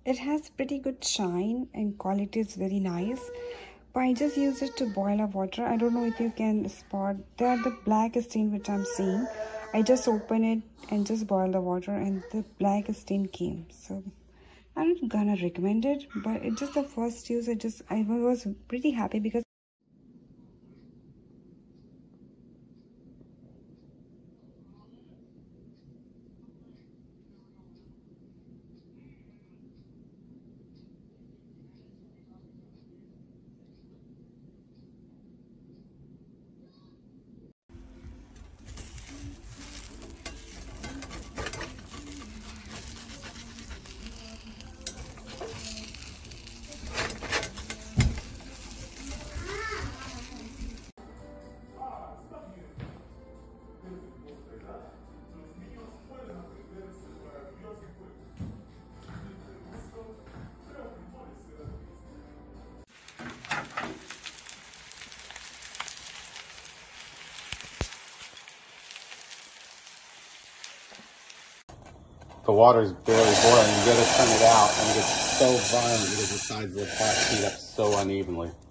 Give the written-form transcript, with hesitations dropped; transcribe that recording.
It has pretty good shine and quality is very nice. But I just use it to boil up water. I don't know if you can spot there the black stain which I'm seeing. I just open it and just boil the water and the black stain came. So I'm not gonna recommend it, but it's just the first use. I was pretty happy because the water is barely boiling. You gotta turn it out, and it gets so violent because the sides of the pot heat up so unevenly.